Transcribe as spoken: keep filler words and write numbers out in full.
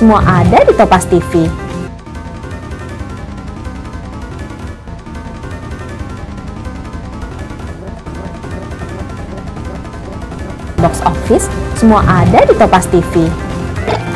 semua ada di Topas T V. Box office, semua ada di Topas T V.